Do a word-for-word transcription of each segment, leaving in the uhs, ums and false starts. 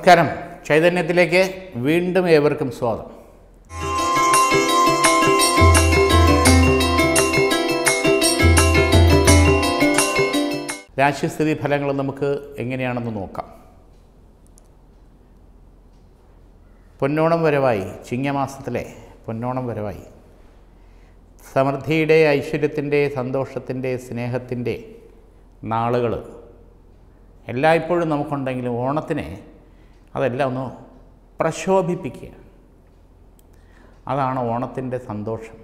നമസ്കാരം. ചൈതന്യത്തിലേക്ക് വീണ്ടും ഏവർക്കും സ്വാഗതം. രാശിസ്ഥിതി ഫലങ്ങൾ നമുക്ക് എങ്ങനെയാണെന്ന് നോക്കാം. പൊന്നോണം വരവായി, ചിങ്ങമാസത്തിലെ പൊന്നോണം വരവായി. സമൃദ്ധിയുടെ, ഐശ്വര്യത്തിൻ്റെ, സന്തോഷത്തിൻ്റെ, സ്നേഹത്തിൻ്റെ നാളുകൾ എല്ലായ്പ്പോഴും നമുക്കുണ്ടെങ്കിലും ഓണത്തിനെ അതെല്ലാം ഒന്ന് പ്രശോഭിപ്പിക്കുക. അതാണ് ഓണത്തിൻ്റെ സന്തോഷം.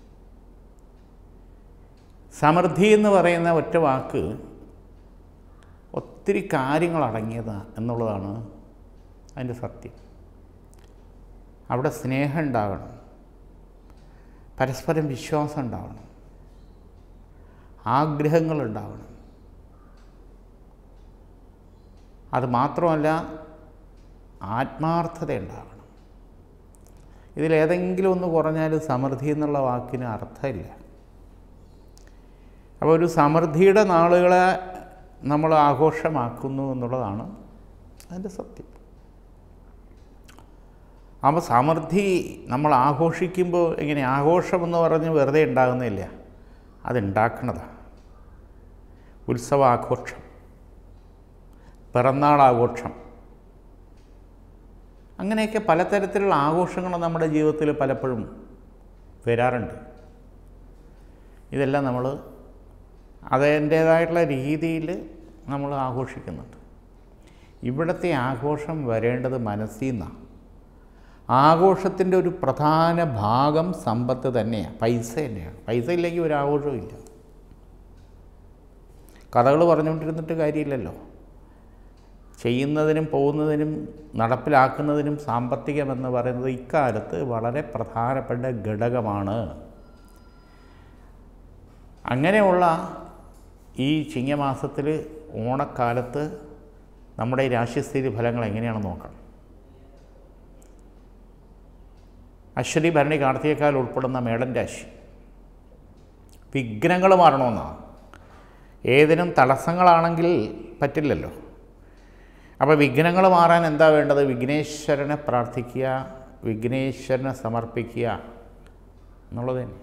സമൃദ്ധി എന്ന് പറയുന്ന ഒറ്റ വാക്ക് ഒത്തിരി കാര്യങ്ങൾ അടങ്ങിയതാണ് എന്നുള്ളതാണ് അതിൻ്റെ സത്യം. അവിടെ സ്നേഹം ഉണ്ടാകണം, പരസ്പരം വിശ്വാസം ഉണ്ടാവണം, ആഗ്രഹങ്ങളുണ്ടാവണം. അതുമാത്രമല്ല, ആത്മാർത്ഥത ഉണ്ടാകണം. ഇതിലേതെങ്കിലും ഒന്ന് കുറഞ്ഞാൽ സമൃദ്ധി എന്നുള്ള വാക്കിന് അർത്ഥമില്ല. അപ്പോൾ ഒരു സമൃദ്ധിയുടെ നാളുകളെ നമ്മൾ ആഘോഷമാക്കുന്നു എന്നുള്ളതാണ് അതിൻ്റെ സത്യം. അപ്പോൾ സമൃദ്ധി നമ്മൾ ആഘോഷിക്കുമ്പോൾ എങ്ങനെ, ആഘോഷമെന്ന് പറഞ്ഞ് വെറുതെ ഉണ്ടാകുന്നില്ല, അതുണ്ടാക്കണതാണ്. ഉത്സവാഘോഷം, പിറന്നാളാഘോഷം, അങ്ങനെയൊക്കെ പലതരത്തിലുള്ള ആഘോഷങ്ങൾ നമ്മുടെ ജീവിതത്തിൽ പലപ്പോഴും വരാറുണ്ട്. ഇതെല്ലാം നമ്മൾ അതിൻ്റേതായിട്ടുള്ള രീതിയിൽ നമ്മൾ ആഘോഷിക്കുന്നുണ്ട്. ഇവിടുത്തെ ആഘോഷം വരേണ്ടത് മനസ്സിൽ നിന്നാണ്. ആഘോഷത്തിൻ്റെ ഒരു പ്രധാന ഭാഗം സമ്പത്ത് തന്നെയാണ്, പൈസ തന്നെയാണ്. പൈസ ഇല്ലെങ്കിൽ ഒരു ആഘോഷവും ഇല്ല. കഥകൾ പറഞ്ഞുകൊണ്ടിരുന്നിട്ട് കാര്യമില്ലല്ലോ. ചെയ്യുന്നതിനും പോകുന്നതിനും നടപ്പിലാക്കുന്നതിനും സാമ്പത്തികമെന്ന് പറയുന്നത് ഇക്കാലത്ത് വളരെ പ്രധാനപ്പെട്ട ഘടകമാണ്. അങ്ങനെയുള്ള ഈ ചിങ്ങമാസത്തിൽ ഓണക്കാലത്ത് നമ്മുടെ ഈ രാശിസ്ഥിതി ഫലങ്ങൾ എങ്ങനെയാണെന്ന് നോക്കണം. അശ്വതി, ഭരണി, കാർത്തികക്കാൽ ഉൾപ്പെടുന്ന മേടൻ രാശി. വിഘ്നങ്ങൾ മാറണമെന്നാണ്. ഏതിനും തടസ്സങ്ങളാണെങ്കിൽ പറ്റില്ലല്ലോ. അപ്പോൾ വിഘ്നങ്ങൾ മാറാൻ എന്താ വേണ്ടത്? വിഘ്നേശ്വരനെ പ്രാർത്ഥിക്കുക, വിഘ്നേശ്വരനെ സമർപ്പിക്കുക എന്നുള്ളത് തന്നെ.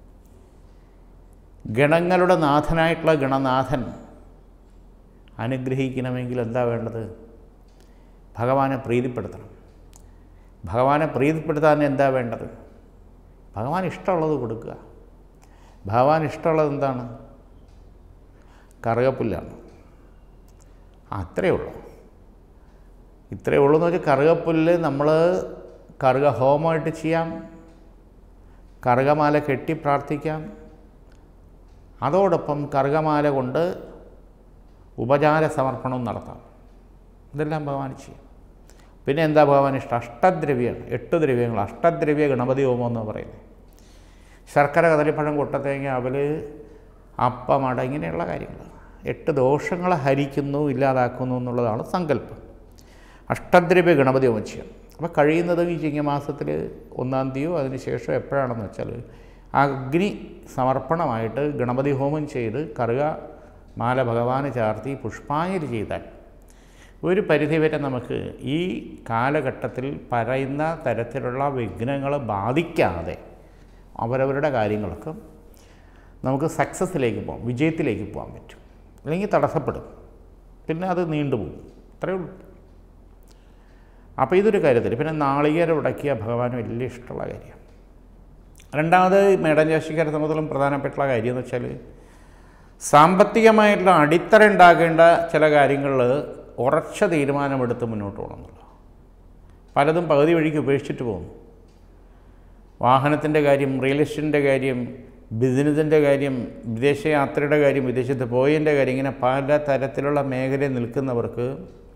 ഗണങ്ങളുടെ നാഥനായിട്ടുള്ള ഗണനാഥൻ അനുഗ്രഹിക്കണമെങ്കിൽ എന്താ വേണ്ടത്? ഭഗവാനെ പ്രീതിപ്പെടുത്തണം. ഭഗവാനെ പ്രീതിപ്പെടുത്താൻ എന്താ വേണ്ടത്? ഭഗവാൻ ഇഷ്ടമുള്ളത് കൊടുക്കുക. ഭഗവാൻ ഇഷ്ടമുള്ളത് എന്താണ്? കറുകപ്പുല്ലാണ്. അത്രയേ ഉള്ളൂ. ഇത്രയേ ഉള്ളൂ എന്ന് വെച്ചാൽ കറുകപ്പുല്ല് നമ്മൾ കറുക ഹോമമായിട്ട് ചെയ്യാം, കറുകമാല കെട്ടി പ്രാർത്ഥിക്കാം. അതോടൊപ്പം കറുകമാല കൊണ്ട് ഉപചാര സമർപ്പണവും നടത്താം. ഇതെല്ലാം ഭഗവാൻ ചെയ്യും. പിന്നെ എന്താ ഭഗവാൻ ഇഷ്ടം? അഷ്ടദ്രവ്യമാണ്. എട്ട് ദ്രവ്യങ്ങൾ, അഷ്ടദ്രവ്യ ഗണപതി ഹോമം എന്ന് പറയുന്നത്. ശർക്കര, കദളിപ്പഴം, കൊട്ടത്തേങ്ങ, അവല്, അപ്പം, അട, ഇങ്ങനെയുള്ള കാര്യങ്ങൾ. എട്ട് ദോഷങ്ങളെ ഹരിക്കുന്നു, ഇല്ലാതാക്കുന്നു എന്നുള്ളതാണ് സങ്കല്പം. അഷ്ടദ്രവ്യ ഗണപതി ഹോമം ചെയ്യാം. അപ്പോൾ കഴിയുന്നതും ഈ ചിങ്ങമാസത്തിൽ ഒന്നാം തീയതിയോ അതിന് ശേഷം എപ്പോഴാണെന്ന് വെച്ചാൽ അഗ്നി സമർപ്പണമായിട്ട് ഗണപതി ഹോമം ചെയ്ത് കറുക മാല ഭഗവാന് ചാർത്തി പുഷ്പാഞ്ജലി ചെയ്താൽ ഒരു പരിധിവരെ നമുക്ക് ഈ കാലഘട്ടത്തിൽ പറയുന്ന തരത്തിലുള്ള വിഘ്നങ്ങൾ ബാധിക്കാതെ അവരവരുടെ കാര്യങ്ങളൊക്കെ നമുക്ക് സക്സസ്സിലേക്ക് പോകാം, വിജയത്തിലേക്ക് പോകാൻ പറ്റും. അല്ലെങ്കിൽ തടസ്സപ്പെടും, പിന്നെ അത് നീണ്ടുപോകും. അത്രയേ ഉള്ളൂ. അപ്പോൾ ഇതൊരു കാര്യത്തിൽ. പിന്നെ നാളികേരം ഉടക്കിയ ഭഗവാന് വലിയ ഇഷ്ടമുള്ള കാര്യമാണ്. രണ്ടാമത് മേടൻ രാശിക്കാരെ സംബന്ധിച്ചിടത്തോളം പ്രധാനപ്പെട്ടുള്ള കാര്യം എന്ന് വെച്ചാൽ സാമ്പത്തികമായിട്ടുള്ള അടിത്തറ ഉണ്ടാകേണ്ട ചില കാര്യങ്ങളിൽ ഉറച്ച തീരുമാനമെടുത്ത് മുന്നോട്ട് പോകണം എന്നുള്ളത്. പലതും പകുതി വഴിക്ക് ഉപേക്ഷിച്ചിട്ട് പോകുന്നു. വാഹനത്തിൻ്റെ കാര്യം, റിയൽ എസ്റ്റേറ്റിൻ്റെ കാര്യം, ബിസിനസിൻ്റെ കാര്യം, വിദേശയാത്രയുടെ കാര്യം, വിദേശത്ത് പോയതിൻ്റെ കാര്യം, ഇങ്ങനെ പല തരത്തിലുള്ള മേഖലയിൽ നിൽക്കുന്നവർക്ക്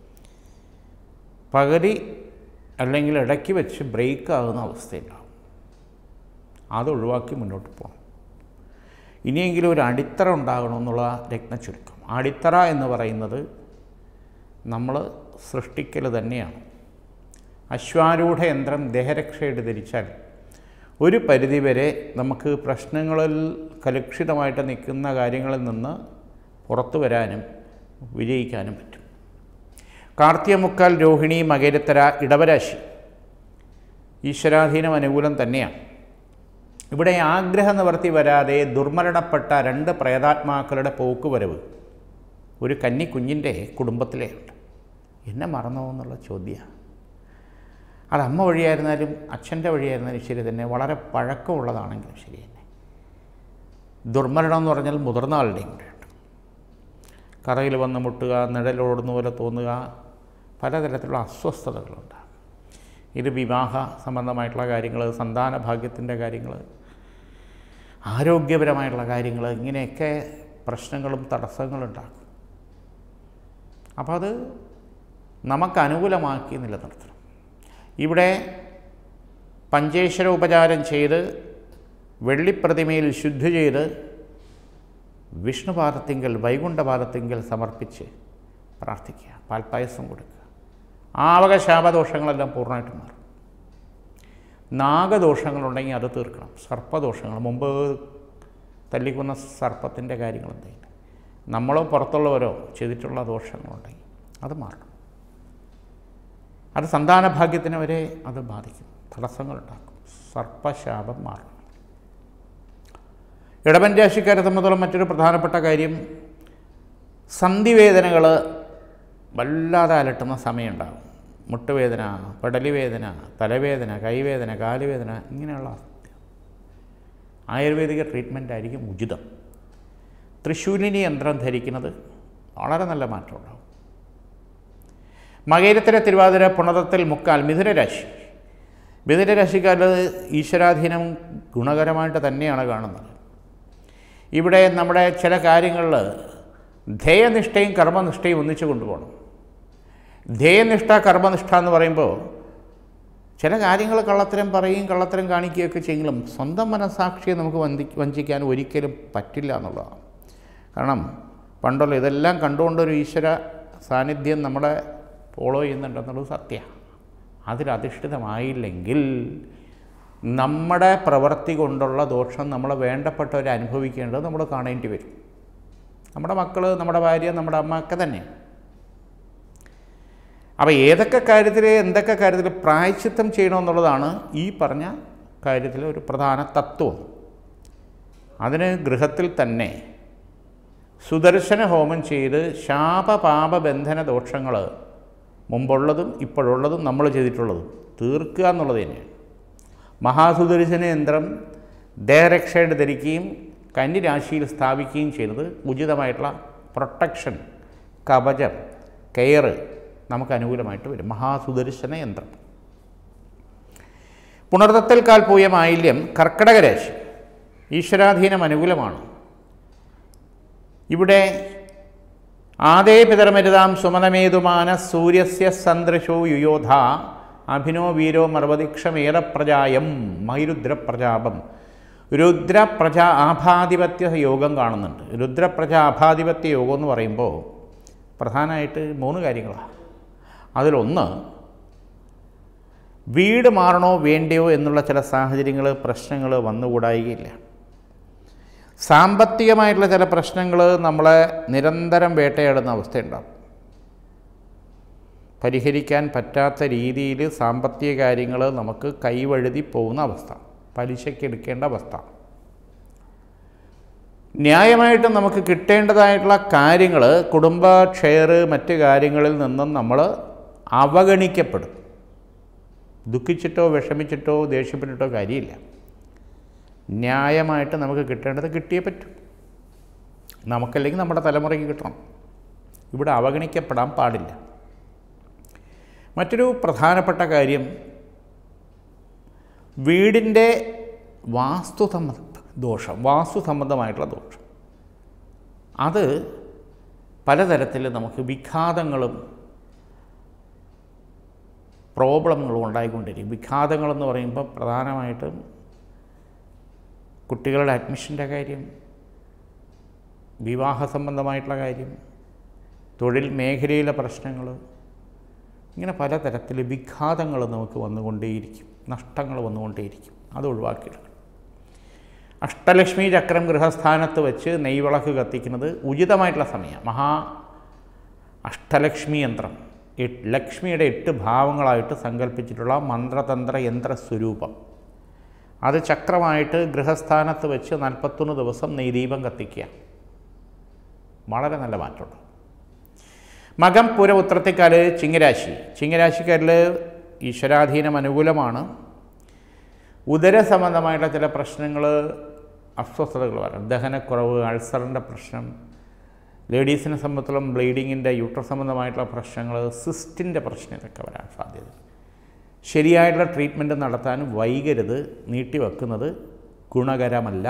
പകുതി അല്ലെങ്കിൽ ഇടയ്ക്ക് വെച്ച് ബ്രേക്ക് ആകുന്ന അവസ്ഥയുണ്ടാകും. അത് ഒഴിവാക്കി മുന്നോട്ട് പോകണം. ഇനിയെങ്കിലും ഒരു അടിത്തറ ഉണ്ടാകണമെന്നുള്ള രത്നച്ചുരുക്കം. അടിത്തറ എന്ന് പറയുന്നത് നമ്മൾ സൃഷ്ടിക്കൽ തന്നെയാണ്. അശ്വാരൂഢ യന്ത്രം ദേഹരക്ഷയായിട്ട് ധരിച്ചാൽ ഒരു പരിധിവരെ നമുക്ക് പ്രശ്നങ്ങളിൽ കലുഷിതമായിട്ട് നിൽക്കുന്ന കാര്യങ്ങളിൽ നിന്ന് പുറത്തു വരാനും വിജയിക്കാനും പറ്റും. കാർത്തികമുക്കാൽ, രോഹിണി, മകരത്തര, ഇടവരാശി ഈശ്വരാധീനം അനുകൂലം തന്നെയാണ്. ഇവിടെ ആഗ്രഹ നിവർത്തി വരാതെ ദുർമരണപ്പെട്ട രണ്ട് പ്രേതാത്മാക്കളുടെ പോക്കുവരവ് ഒരു കന്നിക്കുഞ്ഞിൻ്റെ കുടുംബത്തിലേ ഉണ്ട്. എന്നെ മറന്നോ എന്നുള്ള ചോദ്യമാണ്. അത് അമ്മ വഴിയായിരുന്നാലും അച്ഛൻ്റെ വഴിയായിരുന്നാലും ശരി തന്നെ, വളരെ പഴക്കമുള്ളതാണെങ്കിലും ശരി തന്നെ. ദുർമരണം എന്ന് പറഞ്ഞാൽ മുതിർന്ന ആളുടെയും കൂടെയുണ്ട്. കറയിൽ വന്ന് മുട്ടുക, നിഴലോടുന്ന പോലെ തോന്നുക, പലതരത്തിലുള്ള അസ്വസ്ഥതകളുണ്ടാകും. ഇത് വിവാഹ സംബന്ധമായിട്ടുള്ള കാര്യങ്ങൾ, സന്താന ഭാഗ്യത്തിൻ്റെ കാര്യങ്ങൾ, ആരോഗ്യപരമായിട്ടുള്ള കാര്യങ്ങൾ, ഇങ്ങനെയൊക്കെ പ്രശ്നങ്ങളും തടസ്സങ്ങളുണ്ടാകും. അപ്പോൾ അത് നമുക്ക് അനുകൂലമാക്കി നിലനിർത്തണം. ഇവിടെ പഞ്ചേശ്വര ഉപചാരം ചെയ്ത് വെള്ളിപ്രതിമയിൽ ശുദ്ധി ചെയ്ത് വിഷ്ണുപാദത്തിങ്കൽ, വൈകുണ്ഠപാദത്തിങ്കൽ സമർപ്പിച്ച് പ്രാർത്ഥിക്കുക, പാൽപ്പായസം കൊടുക്കുക. ആവക ശാപദോഷങ്ങളെല്ലാം പൂർണ്ണമായിട്ട് മാറും. നാഗദോഷങ്ങളുണ്ടെങ്കിൽ അത് തീർക്കണം. സർപ്പദോഷങ്ങൾ, മുമ്പ് തല്ലിക്കുന്ന സർപ്പത്തിൻ്റെ കാര്യങ്ങൾ എന്തെങ്കിലും നമ്മളോ പുറത്തുള്ളവരോ ചെയ്തിട്ടുള്ള ദോഷങ്ങളുണ്ടെങ്കിൽ അത് മാറണം. അത് സന്താനഭാഗ്യത്തിന് വരെ അത് ബാധിക്കും, തടസ്സങ്ങളുണ്ടാക്കും. സർപ്പശാപം മാറണം. ഇടവൻ രാശിക്കാരെ സംബന്ധിച്ചിടത്തോളം മറ്റൊരു പ്രധാനപ്പെട്ട കാര്യം, സന്ധിവേദനകൾ വല്ലാതെ അലട്ടുന്ന സമയമുണ്ടാകും. മുട്ടുവേദന, പെടലിവേദന, തലവേദന, കൈവേദന, കാലുവേദന, ഇങ്ങനെയുള്ള ആയുർവേദിക ട്രീറ്റ്മെൻ്റ് ആയിരിക്കും ഉചിതം. തൃശൂലിനി യന്ത്രം ധരിക്കുന്നത് വളരെ നല്ല മാറ്റമുണ്ടാകും. മകരത്തിലെ തിരുവാതിര, പുണർത്തത്തിൽ മുക്കാൽ, മിഥുനരാശി. മിഥുനരാശിക്കാരുടെ ഈശ്വരാധീനം ഗുണകരമായിട്ട് തന്നെയാണ് കാണുന്നത്. ഇവിടെ നമ്മുടെ ചില കാര്യങ്ങളിൽ ധ്യേയനിഷ്ഠയും കർമ്മനിഷ്ഠയും ഒന്നിച്ചു കൊണ്ടുപോകണം. ധ്യേയനിഷ്ഠ, കർമ്മനിഷ്ഠ എന്ന് പറയുമ്പോൾ ചില കാര്യങ്ങൾ കള്ളത്തരം പറയും, കള്ളത്തരം കാണിക്കുകയൊക്കെ ചെയ്യെങ്കിലും സ്വന്തം മനസ്സാക്ഷിയെ നമുക്ക് വഞ്ചി വഞ്ചിക്കാൻ ഒരിക്കലും പറ്റില്ല എന്നുള്ളതാണ്. കാരണം പണ്ടുള്ള ഇതെല്ലാം കണ്ടുകൊണ്ടൊരു ഈശ്വര സാന്നിധ്യം നമ്മളെ ഫോളോ ചെയ്യുന്നുണ്ടെന്നുള്ളത് സത്യമാണ്. അതിലധിഷ്ഠിതമായില്ലെങ്കിൽ നമ്മുടെ പ്രവൃത്തി കൊണ്ടുള്ള ദോഷം നമ്മളെ വേണ്ടപ്പെട്ടവരെ അനുഭവിക്കേണ്ടത് നമ്മൾ കാണേണ്ടി വരും. നമ്മുടെ മക്കൾ, നമ്മുടെ ഭാര്യ, നമ്മുടെ അമ്മ ഒക്കെ തന്നെ. അപ്പോൾ ഏതൊക്കെ കാര്യത്തിൽ, എന്തൊക്കെ കാര്യത്തിൽ പ്രായശ്ചിത്തം ചെയ്യണമെന്നുള്ളതാണ് ഈ പറഞ്ഞ കാര്യത്തിലെ ഒരു പ്രധാന തത്വം. അതിന് ഗൃഹത്തിൽ തന്നെ സുദർശന ഹോമം ചെയ്ത് ശാപപാപബന്ധന ദോഷങ്ങൾ മുമ്പുള്ളതും ഇപ്പോഴുള്ളതും നമ്മൾ ചെയ്തിട്ടുള്ളതും തീർക്കുക എന്നുള്ളത് തന്നെയാണ്. മഹാസുദർശന യന്ത്രം ദേഹരക്ഷയുടെ ധരിക്കുകയും കന്നിരാശിയിൽ സ്ഥാപിക്കുകയും ചെയ്യുന്നത് ഉചിതമായിട്ടുള്ള പ്രൊട്ടക്ഷൻ, കവചം, കെയർ നമുക്ക് അനുകൂലമായിട്ട് വരും. മഹാസുദർശന യന്ത്രം. പുണർത്തത്തിൽ കാൽ പോയ മാലിന്യം, കർക്കടക രാശി. ഈശ്വരാധീനം അനുകൂലമാണ്. ഇവിടെ ആദേ പിതർമരുതാം സുമനമേതുമാന സൂര്യസ്യ സന്ദൃശോ യുയോധ അഭിനോ വീരോ മർവദിക്ഷമേറപ്രജായം മൈരുദ്രപ്രജാപം. രുദ്രപ്രജ ആഭാധിപത്യ യോഗം കാണുന്നുണ്ട്. രുദ്രപ്രജ ആഭാധിപത്യ യോഗം എന്ന് പറയുമ്പോൾ പ്രധാനമായിട്ട് മൂന്ന് കാര്യങ്ങളാണ്. അതിലൊന്ന്, വീട് മാറണോ വേണ്ടയോ എന്നുള്ള ചില സാഹചര്യങ്ങൾ, പ്രശ്നങ്ങൾ വന്നുകൂടായികയില്ല. സാമ്പത്തികമായിട്ടുള്ള ചില പ്രശ്നങ്ങൾ നമ്മളെ നിരന്തരം വേട്ടയാടുന്ന അവസ്ഥയുണ്ടാകും. പരിഹരിക്കാൻ പറ്റാത്ത രീതിയിൽ സാമ്പത്തിക കാര്യങ്ങൾ നമുക്ക് കൈവഴുതി പോകുന്ന അവസ്ഥ, പലിശയ്ക്ക് എടുക്കേണ്ട അവസ്ഥ. ന്യായമായിട്ടും നമുക്ക് കിട്ടേണ്ടതായിട്ടുള്ള കാര്യങ്ങൾ, കുടുംബ ഷെയർ, മറ്റ് കാര്യങ്ങളിൽ നിന്നും നമ്മൾ അവഗണിക്കപ്പെടും. ദുഃഖിച്ചിട്ടോ വിഷമിച്ചിട്ടോ ദേഷ്യപ്പെട്ടിട്ടോ കാര്യമില്ല. ന്യായമായിട്ട് നമുക്ക് കിട്ടേണ്ടത് കിട്ടിയേ പറ്റും. നമുക്കല്ലെങ്കിൽ നമ്മുടെ തലമുറയ്ക്ക് കിട്ടണം. ഇവിടെ അവഗണിക്കപ്പെടാൻ പാടില്ല. മറ്റൊരു പ്രധാനപ്പെട്ട കാര്യം, വീടിൻ്റെ വാസ്തു ദോഷം, വാസ്തു സംബന്ധമായിട്ടുള്ള ദോഷം, അത് പലതരത്തിൽ നമുക്ക് വിഘാതങ്ങളും പ്രോബ്ലങ്ങളും ഉണ്ടായിക്കൊണ്ടിരിക്കും. വിഘാതങ്ങളെന്ന് പറയുമ്പോൾ പ്രധാനമായിട്ടും കുട്ടികളുടെ അഡ്മിഷൻ്റെ കാര്യം, വിവാഹ സംബന്ധമായിട്ടുള്ള കാര്യം, തൊഴിൽ മേഖലയിലെ പ്രശ്നങ്ങൾ, ഇങ്ങനെ പലതരത്തിൽ വിഘാതങ്ങൾ നമുക്ക് വന്നുകൊണ്ടേയിരിക്കും, നഷ്ടങ്ങൾ വന്നുകൊണ്ടേയിരിക്കും. അത് ഒഴിവാക്കിയെടുക്കണം. അഷ്ടലക്ഷ്മി ചക്രം ഗൃഹസ്ഥാനത്ത് വെച്ച് നെയ്വിളക്ക് കത്തിക്കുന്നത് ഉചിതമായിട്ടുള്ള സമയം. മഹാ അഷ്ടലക്ഷ്മി യന്ത്രം ലക്ഷ്മിയുടെ എട്ട് ഭാവങ്ങളായിട്ട് സങ്കല്പിച്ചിട്ടുള്ള മന്ത്രതന്ത്ര യന്ത്ര സ്വരൂപം, അത് ചക്രമായിട്ട് ഗൃഹസ്ഥാനത്ത് വെച്ച് നാൽപ്പത്തൊന്ന് ദിവസം നെയ്ദീപം കത്തിക്കുക. വളരെ നല്ല മാറ്റമുണ്ട്. മകം പൂര ഉത്രത്തിക്കാല് ചിങ്ങരാശി. ചിങ്ങരാശിക്കാരിൽ ഈശ്വരാധീനം അനുകൂലമാണ്. ഉദര സംബന്ധമായിട്ടുള്ള ചില പ്രശ്നങ്ങൾ, അസ്വസ്ഥതകൾ വരാം. ദഹനക്കുറവ്, അൾസറിൻ്റെ പ്രശ്നം, ലേഡീസിനെ സംബന്ധിച്ചിടത്തോളം ബ്ലീഡിങ്ങിൻ്റെ, യൂട്രസ് സംബന്ധമായിട്ടുള്ള പ്രശ്നങ്ങൾ, സിസ്റ്റിൻ്റെ പ്രശ്നം, ഇതൊക്കെ വരാൻ സാധ്യത. ശരിയായിട്ടുള്ള ട്രീറ്റ്മെൻറ്റ് നടത്താൻ വൈകരുത്. നീട്ടിവെക്കുന്നത് ഗുണകരമല്ല.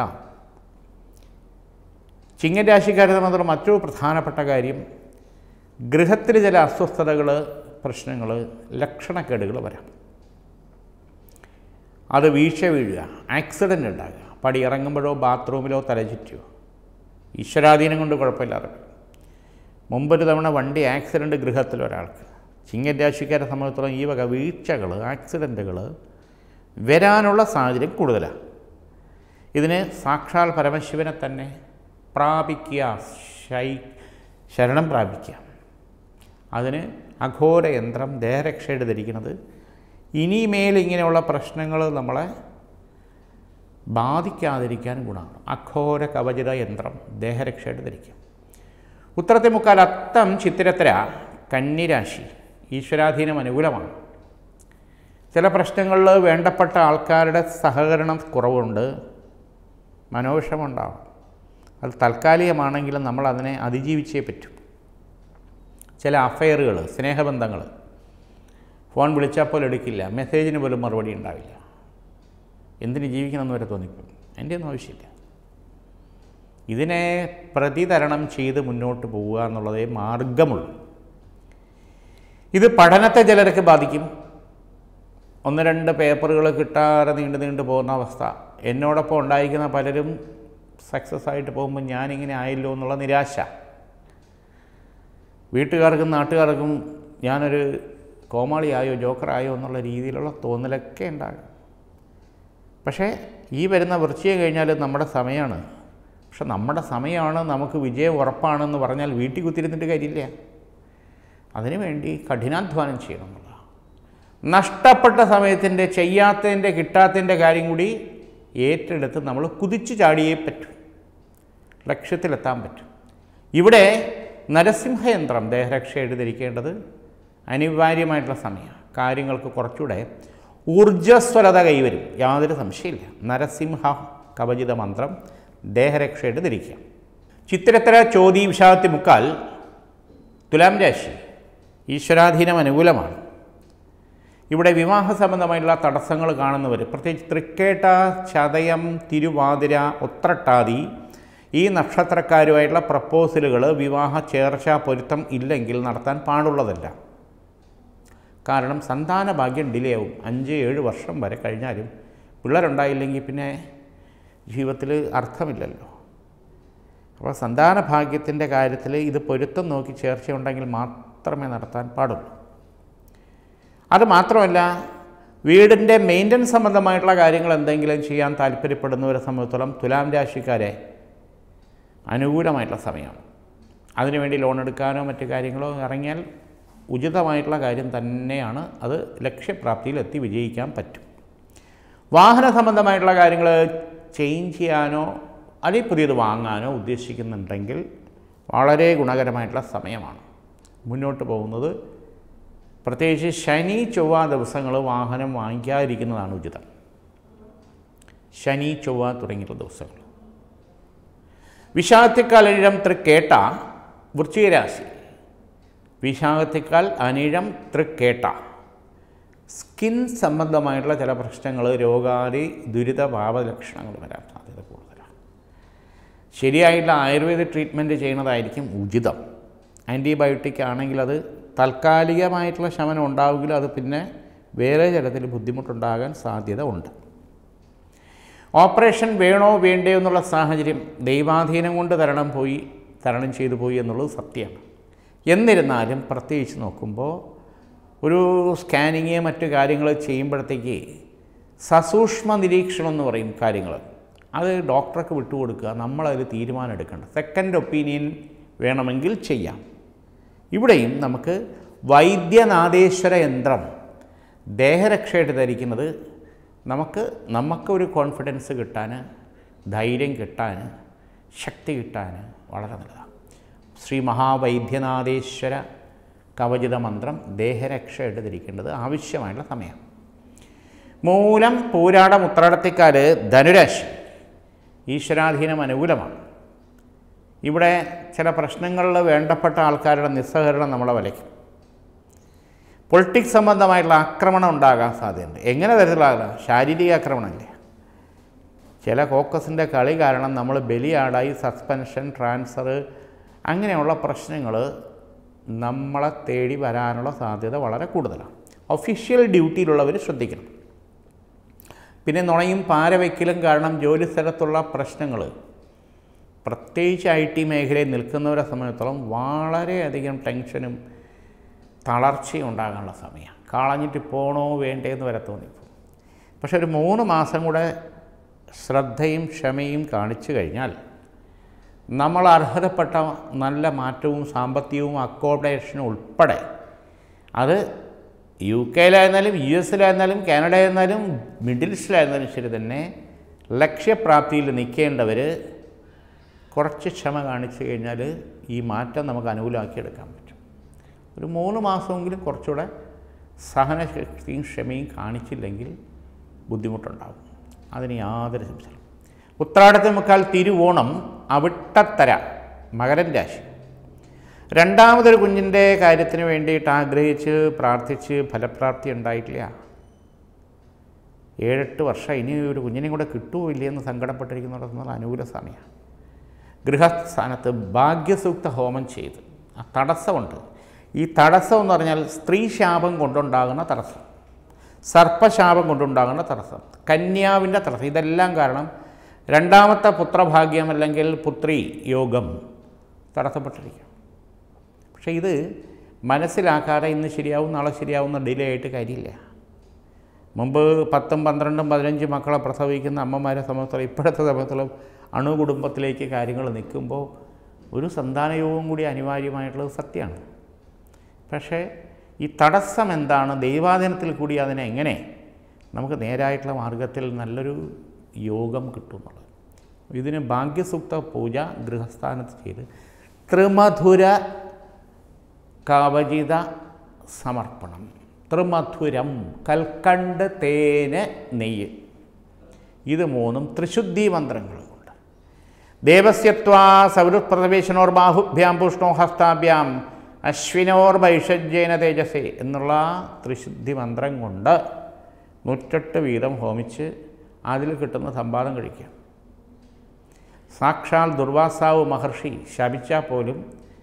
ചിങ്ങൻ രാശിക്കാരെ സംബന്ധിച്ചുള്ള മറ്റൊരു പ്രധാനപ്പെട്ട കാര്യം, ഗൃഹത്തിൽ ചില അസ്വസ്ഥതകൾ, പ്രശ്നങ്ങൾ, ലക്ഷണക്കേടുകൾ വരാം. അത് വീഴ്ച വീഴുക, ആക്സിഡൻ്റ് ഉണ്ടാകുക, പടി ഇറങ്ങുമ്പോഴോ ബാത്റൂമിലോ തലചുറ്റിയോ, ഈശ്വരാധീനം കൊണ്ട് കുഴപ്പമില്ലാതെ. മുമ്പൊരു തവണ വണ്ടി ആക്സിഡൻറ്റ് ഗൃഹത്തിൽ ഒരാൾക്ക്. ചിങ്ങൻ രാശിക്കാരെ സംബന്ധിച്ചിടത്തോളം ഈ വക വീഴ്ചകൾ, ആക്സിഡൻറ്റുകൾ വരാനുള്ള സാഹചര്യം കൂടുതലാണ്. ഇതിന് സാക്ഷാൽ പരമശിവനെ തന്നെ പ്രാപിക്കുക, ശൈ ശരണം പ്രാപിക്കുക. അതിന് അഘോര യന്ത്രം ദേഹരക്ഷയുടെ ധരിക്കുന്നത് ഇനിമേൽ ഇങ്ങനെയുള്ള പ്രശ്നങ്ങൾ നമ്മളെ ബാധിക്കാതിരിക്കാൻ ഗുണമാണ്. അഘോര കവചിത യന്ത്രം ദേഹരക്ഷയുടെ ധരിക്കുക. ഉത്തരത്തെ മുക്കാൽ അത്തം ചിത്തിരത്തര കന്നിരാശി. ഈശ്വരാധീനം അനുകൂലമാണ്. ചില പ്രശ്നങ്ങളിൽ വേണ്ടപ്പെട്ട ആൾക്കാരുടെ സഹകരണം കുറവുണ്ട്, മനോവിഷമുണ്ടാവും. അത് താൽക്കാലികമാണെങ്കിലും നമ്മൾ അതിനെ അതിജീവിച്ചേ പറ്റും. ചില അഫെയറുകൾ, സ്നേഹബന്ധങ്ങൾ, ഫോൺ വിളിച്ചാൽ പോലും എടുക്കില്ല, മെസ്സേജിന് പോലും മറുപടി ഉണ്ടാവില്ല. എന്തിന് ജീവിക്കണമെന്ന് വരെ തോന്നിപ്പോകും. എൻ്റെ ഒന്നും ആവശ്യമില്ല. ഇതിനെ പ്രതിതരണം ചെയ്ത് മുന്നോട്ട് പോവുക എന്നുള്ളതേ മാർഗമുള്ളൂ. ഇത് പഠനത്തെ ചിലർക്ക് ബാധിക്കും. ഒന്ന് രണ്ട് പേപ്പറുകൾ കിട്ടാതെ നീണ്ടു നീണ്ടു പോകുന്ന അവസ്ഥ. എന്നോടൊപ്പം ഉണ്ടായിരിക്കുന്ന പലരും സക്സസ് ആയിട്ട് പോകുമ്പോൾ ഞാനിങ്ങനെ ആയല്ലോ എന്നുള്ള നിരാശ. വീട്ടുകാർക്കും നാട്ടുകാർക്കും ഞാനൊരു കോമാളിയായോ ജോക്കറായോ എന്നുള്ള രീതിയിലുള്ള തോന്നലൊക്കെ ഉണ്ടാകും. പക്ഷേ ഈ വരുന്ന വൃശ്ചികം കഴിഞ്ഞാൽ നമ്മുടെ സമയമാണ്. പക്ഷെ നമ്മുടെ സമയമാണ്, നമുക്ക് വിജയം ഉറപ്പാണെന്ന് പറഞ്ഞാൽ വീട്ടിൽ കുത്തിരുന്നിട്ട് കാര്യമില്ല. അതിനുവേണ്ടി കഠിനാധ്വാനം ചെയ്യണം എന്നുള്ളതാണ്. നഷ്ടപ്പെട്ട സമയത്തിൻ്റെ, ചെയ്യാത്തതിൻ്റെ, കിട്ടാത്തതിൻ്റെ കാര്യം കൂടി ഏറ്റെടുത്ത് നമ്മൾ കുതിച്ചു ചാടിയേ പറ്റും, ലക്ഷ്യത്തിലെത്താൻ പറ്റും. ഇവിടെ നരസിംഹയന്ത്രം ദേഹരക്ഷയായിട്ട് ധരിക്കേണ്ടത് അനിവാര്യമായിട്ടുള്ള സമയമാണ്. കാര്യങ്ങൾക്ക് കുറച്ചുകൂടെ ഊർജ്ജസ്വലത കൈവരും, യാതൊരു സംശയമില്ല. നരസിംഹ കവചിത മന്ത്രം ദേഹരക്ഷയായിട്ട് ധരിക്കുക. ചിത്തിരത്തര ചോതി വിഷാദത്തി മുക്കാൽ തുലാം രാശി. ഈശ്വരാധീനം അനുകൂലമാണ്. ഇവിടെ വിവാഹ സംബന്ധമായിട്ടുള്ള തടസ്സങ്ങൾ കാണുന്നവർ, പ്രത്യേകിച്ച് തൃക്കേട്ട, ചതയം, തിരുവാതിര, ഉത്രട്ടാതി ഈ നക്ഷത്രക്കാരുമായിട്ടുള്ള പ്രപ്പോസലുകൾ, വിവാഹ ചേർച്ച, പൊരുത്തം ഇല്ലെങ്കിൽ നടത്താൻ പാടുള്ളതല്ല. കാരണം സന്താന ഭാഗ്യം ഡിലേ ആവും. അഞ്ച് ഏഴ് വർഷം വരെ കഴിഞ്ഞാലും പിള്ളേരുണ്ടായില്ലെങ്കിൽ പിന്നെ ജീവിതത്തിൽ അർത്ഥമില്ലല്ലോ. അപ്പോൾ സന്താന ഭാഗ്യത്തിൻ്റെ കാര്യത്തിൽ ഇത് പൊരുത്തം നോക്കി ചേർച്ച ഉണ്ടെങ്കിൽ മാത്രമേ നടത്താൻ പാടുള്ളൂ. അത് മാത്രമല്ല, വീടിൻ്റെ മെയിൻ്റനൻസ് സംബന്ധമായിട്ടുള്ള കാര്യങ്ങൾ എന്തെങ്കിലും ചെയ്യാൻ താല്പര്യപ്പെടുന്നവരെ സംബന്ധിച്ചിടത്തോളം തുലാം രാശിക്കാരെ അനുകൂലമായിട്ടുള്ള സമയമാണ്. അതിനുവേണ്ടി ലോൺ എടുക്കാനോ മറ്റു കാര്യങ്ങളോ ഇറങ്ങിയാൽ ഉചിതമായിട്ടുള്ള കാര്യം തന്നെയാണ്. അത് ലക്ഷ്യപ്രാപ്തിയിലെത്തി വിജയിക്കാൻ പറ്റും. വാഹന സംബന്ധമായിട്ടുള്ള കാര്യങ്ങൾ ചേഞ്ച് ചെയ്യാനോ അല്ലെങ്കിൽ പുതിയത് വാങ്ങാനോ ഉദ്ദേശിക്കുന്നുണ്ടെങ്കിൽ വളരെ ഗുണകരമായിട്ടുള്ള സമയമാണ്. മുന്നോട്ട് പോകുന്നത് പ്രത്യേകിച്ച് ശനി ചൊവ്വ ദിവസങ്ങൾ വാഹനം വാങ്ങിക്കാതിരിക്കുന്നതാണ് ഉചിതം. ശനി ചൊവ്വ തുടങ്ങിയുള്ള ദിവസങ്ങൾ. വിശാഖത്തിക്കാൽ അനിഴം തൃക്കേട്ട വൃശ്ചികരാശി. വിശാഖത്തിക്കാൽ അനിഴം തൃക്കേട്ട സ്കിൻ സംബന്ധമായിട്ടുള്ള ചില പ്രശ്നങ്ങൾ, രോഗാദി ദുരിതഭാവ ലക്ഷണങ്ങൾ വരാൻ സാധ്യത കൂടുതലാണ്. ശരിയായിട്ടുള്ള ആയുർവേദ ട്രീറ്റ്മെൻറ്റ് ചെയ്യുന്നതായിരിക്കും ഉചിതം. ആൻറ്റിബയോട്ടിക് ആണെങ്കിൽ അത് താൽക്കാലികമായിട്ടുള്ള ശമനം ഉണ്ടാവുമെങ്കിലും അത് പിന്നെ വേറെ തരത്തിൽ ബുദ്ധിമുട്ടുണ്ടാകാൻ സാധ്യത ഉണ്ട്. ഓപ്പറേഷൻ വേണോ വേണ്ടയോ എന്നുള്ള സാഹചര്യം ദൈവാധീനം കൊണ്ട് തരണം പോയി തരണം ചെയ്തു പോയി എന്നുള്ളത് സത്യമാണ്. എന്നിരുന്നാലും പ്രത്യേകിച്ച് നോക്കുമ്പോൾ ഒരു സ്കാനിങ് മറ്റു കാര്യങ്ങൾ ചെയ്യുമ്പോഴത്തേക്ക് സസൂക്ഷ്മ നിരീക്ഷണം എന്ന് പറയും കാര്യങ്ങൾ, അത് ഡോക്ടർക്ക് വിട്ടുകൊടുക്കുക. നമ്മളതിൽ തീരുമാനം എടുക്കേണ്ട. സെക്കൻഡ് ഒപ്പീനിയൻ വേണമെങ്കിൽ ചെയ്യാം. ഇവിടെയും നമുക്ക് വൈദ്യനാഥേശ്വര യന്ത്രം ദേഹരക്ഷയായിട്ട് ധരിക്കുന്നത് നമുക്ക് നമുക്കൊരു കോൺഫിഡൻസ് കിട്ടാൻ, ധൈര്യം കിട്ടാൻ, ശക്തി കിട്ടാൻ വളരെ നല്ലതാണ്. ശ്രീ മഹാവൈദ്യനാഥേശ്വര കവചിത മന്ത്രം ദേഹരക്ഷയായിട്ട് ധരിക്കേണ്ടത് ആവശ്യമായിട്ടുള്ള സമയം. മൂലം പൂരാടം ഉത്രാടത്തിക്കാൽ ധനുരാശി ഈശ്വരാധീനം അനുകൂലമാണ്. ഇവിടെ ചില പ്രശ്നങ്ങളിൽ വേണ്ടപ്പെട്ട ആൾക്കാരുടെ നിസ്സഹകരണം നമ്മളെ വലയ്ക്കും. പൊളിറ്റിക്സ് സംബന്ധമായിട്ടുള്ള ആക്രമണം ഉണ്ടാകാൻ സാധ്യതയുണ്ട്. എങ്ങനെ തരത്തിലാകില്ല? ശാരീരിക ആക്രമണമില്ല. ചില കോക്കസിൻ്റെ കളി കാരണം നമ്മൾ ബലിയാടായി സസ്പെൻഷൻ, ട്രാൻസ്ഫർ അങ്ങനെയുള്ള പ്രശ്നങ്ങൾ നമ്മളെ തേടി വരാനുള്ള സാധ്യത വളരെ കൂടുതലാണ്. ഒഫീഷ്യൽ ഡ്യൂട്ടിയിലുള്ളവർ ശ്രദ്ധിക്കണം. പിന്നെ നുണയും പാരവയ്ക്കലും കാരണം ജോലി സ്ഥലത്തുള്ള പ്രശ്നങ്ങൾ, പ്രത്യേകിച്ച് ഐ ടി മേഖലയിൽ നിൽക്കുന്നവരെ സംബന്ധിച്ചിടത്തോളം വളരെയധികം ടെൻഷനും തളർച്ചയും ഉണ്ടാകാനുള്ള സമയമാണ്. കളഞ്ഞിട്ട് പോകണോ വേണ്ടേന്ന് വരെ തോന്നിപ്പോൾ. പക്ഷെ ഒരു മൂന്ന് മാസം കൂടെ ശ്രദ്ധയും ക്ഷമയും കാണിച്ചു കഴിഞ്ഞാൽ നമ്മൾ അർഹതപ്പെട്ട നല്ല മാറ്റവും സാമ്പത്തികവും അക്കോമഡേഷനും ഉൾപ്പെടെ, അത് യു കെയിലായിരുന്നാലും യു എസിലായിരുന്നാലും കാനഡയായിരുന്നാലും മിഡിൽ ഈസ്റ്റിലായിരുന്നാലും ശരി തന്നെ, ലക്ഷ്യപ്രാപ്തിയിൽ നിൽക്കേണ്ടവർ കുറച്ച് ക്ഷമ കാണിച്ചു കഴിഞ്ഞാൽ ഈ മാറ്റം നമുക്ക് അനുകൂലമാക്കിയെടുക്കാൻ പറ്റും. ഒരു മൂന്ന് മാസമെങ്കിലും കുറച്ചുകൂടെ സഹനശക്തിയും ക്ഷമയും കാണിച്ചില്ലെങ്കിൽ ബുദ്ധിമുട്ടുണ്ടാകും. അതിന് യാതൊരു സംശയം. ഉത്രാടത്തെ മുക്കാൽ തിരുവോണം അവിട്ടത്തര മകരൻ രാശി. രണ്ടാമതൊരു കുഞ്ഞിൻ്റെ കാര്യത്തിന് വേണ്ടിയിട്ട് ആഗ്രഹിച്ച് പ്രാർത്ഥിച്ച് ഫലപ്രാപ്തി ഉണ്ടായിട്ടില്ല. ഏഴെട്ട് വർഷം ഇനി ഒരു കുഞ്ഞിനെയും കൂടെ കിട്ടുമോ ഇല്ലയെന്ന് സങ്കടപ്പെട്ടിരിക്കുന്നുള്ള അനുകൂല സമയമാണ്. ഗൃഹസ്ഥാനത്ത് ഭാഗ്യസൂക്ത ഹോമം ചെയ്ത് ആ തടസ്സമുണ്ട്. ഈ തടസ്സം എന്ന് പറഞ്ഞാൽ സ്ത്രീ ശാപം കൊണ്ടുണ്ടാകുന്ന തടസ്സം, സർപ്പശാപം കൊണ്ടുണ്ടാകുന്ന തടസ്സം, കന്യാവിൻ്റെ തടസ്സം, ഇതെല്ലാം കാരണം രണ്ടാമത്തെ പുത്രഭാഗ്യം അല്ലെങ്കിൽ പുത്രി യോഗം തടസ്സപ്പെട്ടിരിക്കും. പക്ഷേ ഇത് മനസ്സിലാക്കാതെ ഇന്ന് ശരിയാവും നാളെ ശരിയാവുന്ന ഡിലേ ആയിട്ട് കാര്യമില്ല. മുമ്പ് പത്തും പന്ത്രണ്ടും പതിനഞ്ചും മക്കളെ പ്രസവിക്കുന്ന അമ്മമാരെ സംബന്ധിച്ചോളം ഇപ്പോഴത്തെ സംബന്ധിച്ചോളം അണുകുടുംബത്തിലേക്ക് കാര്യങ്ങൾ നിൽക്കുമ്പോൾ ഒരു സന്താനയോഗം കൂടി അനിവാര്യമായിട്ടുള്ളത് സത്യമാണ്. പക്ഷേ ഈ തടസ്സം എന്താണ്, ദൈവാധീനത്തിൽ കൂടി അതിനെ എങ്ങനെ നമുക്ക് നേരായിട്ടുള്ള മാർഗത്തിൽ നല്ലൊരു യോഗം കിട്ടുന്നുള്ളത്. ഇതിന് ഭാഗ്യസൂക്ത പൂജ ഗൃഹസ്ഥാനത്ത് ചെയ്ത് ത്രിമധുര കവചിത സമർപ്പണം. ത്രിമധുരം കൽക്കണ്ട് തേന് നെയ്യ്, ഇത് മൂന്നും ത്രിശുദ്ധി മന്ത്രങ്ങളുണ്ട്. ദേവസ്യത്വാ സൗരപ്രവേശനോർ ബാഹുഭ്യാം പുഷ്ണോ ഹസ്താഭ്യാം അശ്വിനോർ ഭൈഷജ്യേന തേജസേ എന്നുള്ള ത്രിശുദ്ധി മന്ത്രം കൊണ്ട് നൂറ്റെട്ട് വീതം ഹോമിച്ച് അതിൽ കിട്ടുന്ന സമ്പാദം കഴിക്കുക. സാക്ഷാൽ ദുർവാസാവ് മഹർഷി ശപിച്ചാൽ പോലും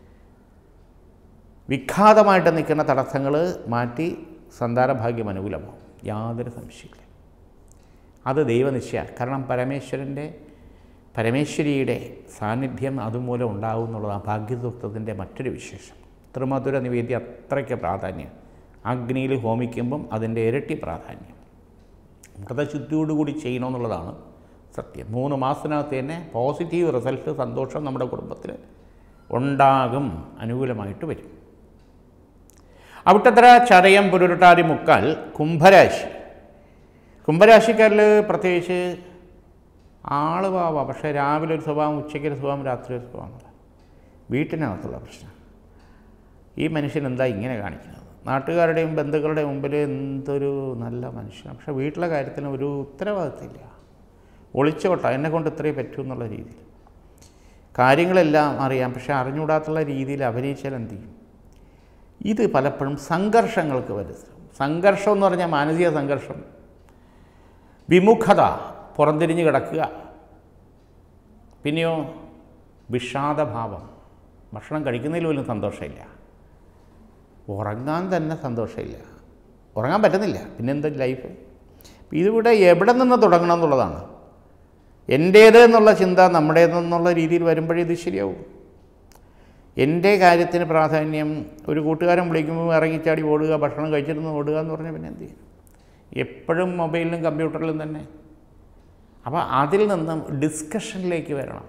വിഘാതമായിട്ട് നിൽക്കുന്ന തടസ്സങ്ങൾ മാറ്റി സന്താനഭാഗ്യം അനുകൂലമാവും, യാതൊരു സംശയമില്ല. അത് ദൈവനിശ്ചയ. കാരണം പരമേശ്വരൻ്റെ പരമേശ്വരിയുടെ സാന്നിധ്യം അതുമൂലം ഉണ്ടാവും എന്നുള്ളത് ആ ഭാഗ്യസൂക്തത്തിൻ്റെ മറ്റൊരു വിശേഷം. ത്രിമധുര നിവേദ്യം അത്രയ്ക്ക് പ്രാധാന്യം. അഗ്നിയിൽ ഹോമിക്കുമ്പം അതിൻ്റെ ഇരട്ടി പ്രാധാന്യം. വ്രതശുദ്ധിയോടുകൂടി ചെയ്യണമെന്നുള്ളതാണ് സത്യം. മൂന്ന് മാസത്തിനകത്ത് തന്നെ പോസിറ്റീവ് റിസൾട്ട്, സന്തോഷം നമ്മുടെ കുടുംബത്തിൽ ഉണ്ടാകും, അനുകൂലമായിട്ട് വരും. അവിട്ടത്ര ചതയം പുരുരുട്ടാതി മുക്കാൽ കുംഭരാശി. കുംഭരാശിക്കാരിൽ പ്രത്യേകിച്ച് ആള് പാവാ, പക്ഷേ രാവിലെ ഒരു സ്വഭാവം, ഉച്ചയ്ക്കൊരു സ്വഭാവം, രാത്രി ഒരു സ്വഭാവം. വീട്ടിനകത്തുള്ള പ്രശ്നം. ഈ മനുഷ്യൻ എന്താ ഇങ്ങനെ കാണിക്കുന്നത്? നാട്ടുകാരുടെയും ബന്ധുക്കളുടെയും മുമ്പിൽ എന്തൊരു നല്ല മനുഷ്യൻ, പക്ഷേ വീട്ടിലെ കാര്യത്തിന് ഒരു ഉത്തരവാദിത്തമില്ല. ഒളിച്ചോട്ട, എന്നെക്കൊണ്ട് ഇത്രയേ പറ്റൂ എന്നുള്ള രീതിയിൽ കാര്യങ്ങളെല്ലാം അറിയാം, പക്ഷേ അറിഞ്ഞുകൂടാത്തുള്ള രീതിയിൽ അഭിനയിച്ചാൽ എന്ത് ചെയ്യും? ഇത് പലപ്പോഴും സംഘർഷങ്ങൾക്ക് വരുത്തും. സംഘർഷം എന്ന് പറഞ്ഞാൽ മാനസിക സംഘർഷം, വിമുഖത, പുറംതിരിഞ്ഞ് കിടക്കുക, പിന്നെയോ വിഷാദഭാവം. ഭക്ഷണം കഴിക്കുന്നതിൽ പോലും സന്തോഷമില്ല, ഉറങ്ങാൻ തന്നെ സന്തോഷമില്ല, ഉറങ്ങാൻ പറ്റുന്നില്ല, പിന്നെന്താ ലൈഫ്? ഇതിവിടെ എവിടെ നിന്ന് തുടങ്ങണം എന്നുള്ളതാണ്. എൻ്റേത് എന്നുള്ള ചിന്ത നമ്മുടേതെന്നുള്ള രീതിയിൽ വരുമ്പോഴേ ഇത് ശരിയാവും. എൻ്റെ കാര്യത്തിന് പ്രാധാന്യം, ഒരു കൂട്ടുകാരൻ വിളിക്കുമ്പോൾ ഇറങ്ങിച്ചാടി ഓടുക, ഭക്ഷണം കഴിച്ചിരുന്ന് ഓടുക എന്ന് പറഞ്ഞാൽ പിന്നെ എന്ത് ചെയ്യും? എപ്പോഴും മൊബൈലിലും കമ്പ്യൂട്ടറിലും തന്നെ. അപ്പോൾ അതിൽ നിന്നും ഡിസ്കഷനിലേക്ക് വരണം.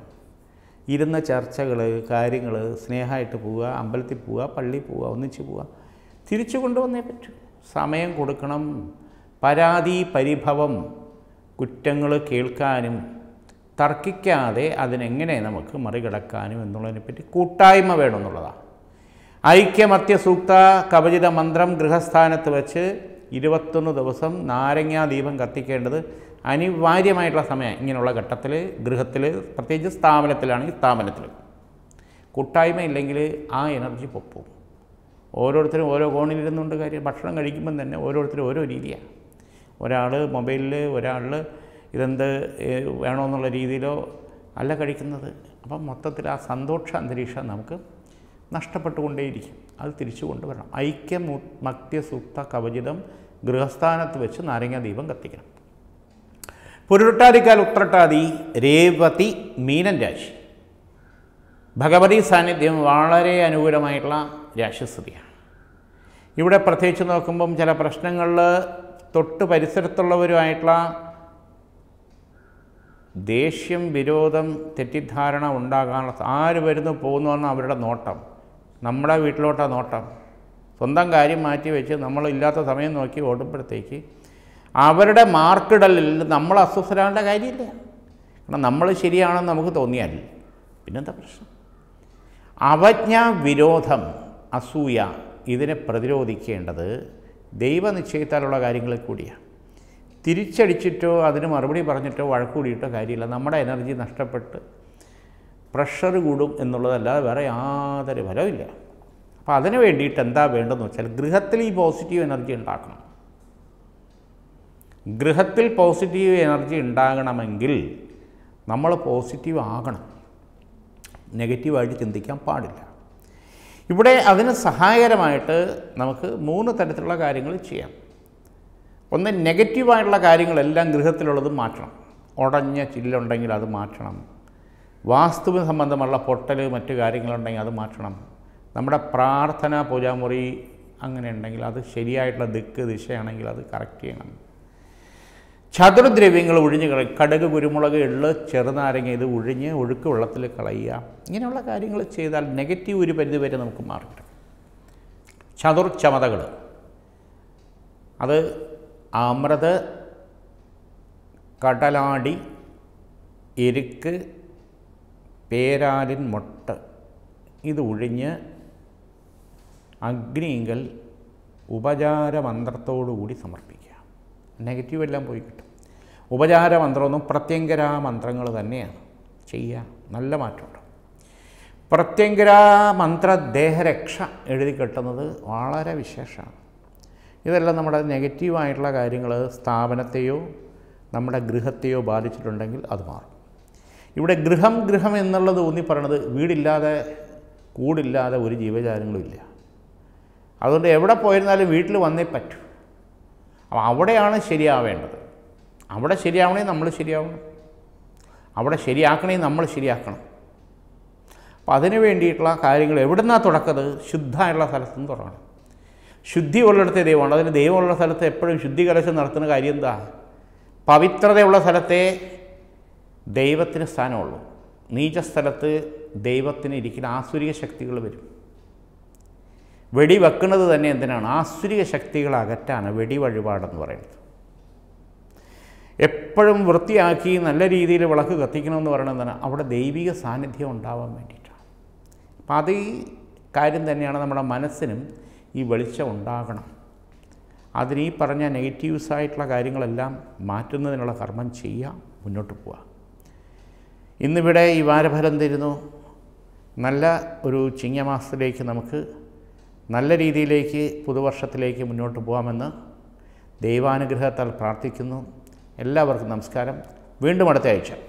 ഇരുന്ന ചർച്ചകൾ, കാര്യങ്ങൾ, സ്നേഹമായിട്ട് പോവുക, അമ്പലത്തിൽ പോവുക, പള്ളിയിൽ പോവുക, ഒന്നിച്ച് പോവുക, തിരിച്ചു കൊണ്ടുവന്നേ പറ്റൂ. സമയം കൊടുക്കണം. പരാതി പരിഭവം കുറ്റങ്ങൾ കേൾക്കാനും തർക്കിക്കാതെ അതിനെങ്ങനെ നമുക്ക് മറികടക്കാനും എന്നുള്ളതിനെപ്പറ്റി കൂട്ടായ്മ വേണമെന്നുള്ളതാണ്. ഐക്യമത്യ സൂക്ത കവചിത മന്ത്രം ഗൃഹസ്ഥാനത്ത് വെച്ച് ഇരുപത്തൊന്ന് ദിവസം നാരങ്ങാ ദീപം കത്തിക്കേണ്ടത് അനിവാര്യമായിട്ടുള്ള സമയം. ഇങ്ങനെയുള്ള ഘട്ടത്തിൽ ഗൃഹത്തിൽ, പ്രത്യേകിച്ച് സ്ഥാപനത്തിലാണെങ്കിൽ സ്ഥാപനത്തിൽ കൂട്ടായ്മ ഇല്ലെങ്കിൽ ആ എനർജി പൊപ്പും. ഓരോരുത്തരും ഓരോ കോണിലിരുന്നുകൊണ്ട് കാര്യം. ഭക്ഷണം കഴിക്കുമ്പം തന്നെ ഓരോരുത്തരും ഓരോ രീതിയാണ്. ഒരാൾ മൊബൈലിൽ, ഒരാൾ ഇതെന്ത് വേണമെന്നുള്ള രീതിയിലോ അല്ല കഴിക്കുന്നത്. അപ്പം മൊത്തത്തിൽ ആ സന്തോഷ അന്തരീക്ഷം നമുക്ക് നഷ്ടപ്പെട്ടുകൊണ്ടേയിരിക്കും. അത് തിരിച്ചു കൊണ്ടുവരണം. ഐക്യമത്യ സൂക്ത കവചിതം ഗൃഹസ്ഥാനത്ത് വെച്ച് നാരങ്ങാ ദീപം കത്തിക്കണം. പുരുട്ടാതിക്കാൽ ഉത്രട്ടാതി രേവതി മീനൻ രാശി. ഭഗവതി സാന്നിധ്യം വളരെ അനുകൂലമായിട്ടുള്ള രാശിസ്ഥിതിയാണ്. ഇവിടെ പ്രത്യേകിച്ച് നോക്കുമ്പം ചില പ്രശ്നങ്ങളിൽ തൊട്ട് പരിസരത്തുള്ളവരുമായിട്ടുള്ള ദേഷ്യം, വിരോധം, തെറ്റിദ്ധാരണ ഉണ്ടാകാനുള്ള ആര് വരുന്നു പോകുന്നുവെന്ന് അവരുടെ നോട്ടം, നമ്മുടെ വീട്ടിലോട്ടാണ് നോട്ടം. സ്വന്തം കാര്യം മാറ്റി വെച്ച് നമ്മളില്ലാത്ത സമയം നോക്കി ഓടുമ്പോഴത്തേക്ക് അവരുടെ മാർക്കിടലിൽ നമ്മൾ അസ്വസ്ഥരാകേണ്ട കാര്യമില്ല. കാരണം നമ്മൾ ശരിയാണെന്ന് നമുക്ക് തോന്നിയാൽ പിന്നെന്താ പ്രശ്നം? അവജ്ഞ, വിരോധം, അസൂയ ഇതിനെ പ്രതിരോധിക്കേണ്ടത് ദൈവനിശ്ചയത്താലുള്ള കാര്യങ്ങളിൽ കൂടിയാണ്. തിരിച്ചടിച്ചിട്ടോ അതിന് മറുപടി പറഞ്ഞിട്ടോ വഴക്കൂടിയിട്ടോ കാര്യമില്ല. നമ്മുടെ എനർജി നഷ്ടപ്പെട്ട് പ്രഷർ കൂടും എന്നുള്ളതല്ലാതെ വേറെ യാതൊരു ഫലമില്ല. അപ്പോൾ അതിന് വേണ്ടിയിട്ട് എന്താ വേണ്ടതെന്ന് വെച്ചാൽ ഗൃഹത്തിൽ ഈ പോസിറ്റീവ് എനർജി ഉണ്ടാക്കണം. ഗൃഹത്തിൽ പോസിറ്റീവ് എനർജി ഉണ്ടാകണമെങ്കിൽ നമ്മൾ പോസിറ്റീവ് ആകണം. നെഗറ്റീവായിട്ട് ചിന്തിക്കാൻ പാടില്ല. ഇവിടെ അതിന് സഹായകരമായിട്ട് നമുക്ക് മൂന്ന് തരത്തിലുള്ള കാര്യങ്ങൾ ചെയ്യാം. ഒന്ന്, നെഗറ്റീവായിട്ടുള്ള കാര്യങ്ങളെല്ലാം ഗൃഹത്തിലുള്ളത് മാറ്റണം. ഉടഞ്ഞ ചില്ലുണ്ടെങ്കിൽ അത് മാറ്റണം. വാസ്തു സംബന്ധമുള്ള പൊട്ടൽ മറ്റു കാര്യങ്ങളുണ്ടെങ്കിൽ അത് മാറ്റണം. നമ്മുടെ പ്രാർത്ഥന പൂജാമുറി അങ്ങനെ ഉണ്ടെങ്കിൽ അത് ശരിയായിട്ടുള്ള ദിക്ക് ദിശയാണെങ്കിൽ അത് കറക്റ്റ് ചെയ്യണം. ചതുർദ്രവ്യങ്ങൾ ഒഴിഞ്ഞ് കളയുക. കടുക്, കുരുമുളക്, എള്ള്, ചെറുനാരങ്ങ ഇത് ഒഴിഞ്ഞ് ഒഴുക്ക് വെള്ളത്തിൽ കളയുക. ഇങ്ങനെയുള്ള കാര്യങ്ങൾ ചെയ്താൽ നെഗറ്റീവ് ഒരു പരിധി വരെ നമുക്ക് മാറിക്കിട്ടും. ചതുർച്ചമതകൾ, അത് അമൃത്, കടലാടി, എരുക്ക്, പേരാലിൻ മൊട്ട് ഇത് ഒഴിഞ്ഞ് അഗ്നിങ്കൽ ഉപചാരമന്ത്രത്തോടുകൂടി സമർപ്പിക്കുക. നെഗറ്റീവ് എല്ലാം പോയി കിട്ടും. ഉപചാരമന്ത്രമൊന്നും പ്രത്യങ്കരാ മന്ത്രങ്ങൾ തന്നെയാണ് ചെയ്യുക. നല്ല മാറ്റമുണ്ട്. പ്രത്യങ്കരാ മന്ത്ര ദേഹരക്ഷ എഴുതി കെട്ടുന്നത് വളരെ വിശേഷമാണ്. ഇതെല്ലാം നമ്മുടെ നെഗറ്റീവായിട്ടുള്ള കാര്യങ്ങൾ സ്ഥാപനത്തെയോ നമ്മുടെ ഗൃഹത്തെയോ ബാധിച്ചിട്ടുണ്ടെങ്കിൽ അത് മാറും. ഇവിടെ ഗൃഹം ഗൃഹം എന്നുള്ളത് ഊന്നി പറയണത് വീടില്ലാതെ കൂടില്ലാതെ ഒരു ജീവജാലങ്ങളും ഇല്ല. അതുകൊണ്ട് എവിടെ പോയിരുന്നാലും വീട്ടിൽ വന്നേ പറ്റൂ. അപ്പോൾ അവിടെയാണ് ശരിയാവേണ്ടത്. അവിടെ ശരിയാവണമെങ്കിൽ നമ്മൾ ശരിയാവണം. അവിടെ ശരിയാക്കണമെങ്കിൽ നമ്മൾ ശരിയാക്കണം. അപ്പോൾ അതിന് വേണ്ടിയിട്ടുള്ള കാര്യങ്ങൾ എവിടെ നിന്നാണ് തുടക്കുന്നത്? ശുദ്ധമായിട്ടുള്ള സ്ഥലത്ത് നിന്ന് തുടങ്ങണം. ശുദ്ധി ഉള്ളിടത്തെ ദൈവമുണ്ട്. അതിന് ദൈവമുള്ള സ്ഥലത്ത് എപ്പോഴും ശുദ്ധി കലശം നടത്തുന്ന കാര്യം എന്താ? പവിത്രതയുള്ള സ്ഥലത്തെ ദൈവത്തിന് സ്ഥാനമുള്ളൂ. നീചസ്ഥലത്ത് ദൈവത്തിന് ഇരിക്കുന്ന ആസുരിക ശക്തികൾ വരും. വെടി വെക്കുന്നത് തന്നെ എന്തിനാണ്? ആസുരിക ശക്തികൾ അകറ്റാണ് വെടി വഴിപാടെന്ന് പറയുന്നത്. എപ്പോഴും വൃത്തിയാക്കി നല്ല രീതിയിൽ വിളക്ക് കത്തിക്കണമെന്ന് പറയുന്നത് എന്താണ്? അവിടെ ദൈവിക സാന്നിധ്യം ഉണ്ടാവാൻ വേണ്ടിയിട്ടാണ്. അപ്പം അത് ഈ കാര്യം തന്നെയാണ്. നമ്മുടെ മനസ്സിനും ഈ വെളിച്ചം ഉണ്ടാകണം. അതിന് ഈ പറഞ്ഞ നെഗറ്റീവ്സായിട്ടുള്ള കാര്യങ്ങളെല്ലാം മാറ്റുന്നതിനുള്ള കർമ്മം ചെയ്യുക, മുന്നോട്ട് പോവുക. ഇന്നിവിടെ ഈ വാരഫലം തരുന്നു. നല്ല ഒരു ചിങ്ങമാസത്തിലേക്ക് നമുക്ക് നല്ല രീതിയിലേക്ക് പുതുവർഷത്തിലേക്ക് മുന്നോട്ട് പോകാമെന്ന് ദൈവാനുഗ്രഹത്താൽ പ്രാർത്ഥിക്കുന്നു. എല്ലാവർക്കും നമസ്കാരം. വീണ്ടും അടുത്ത ആഴ്ച.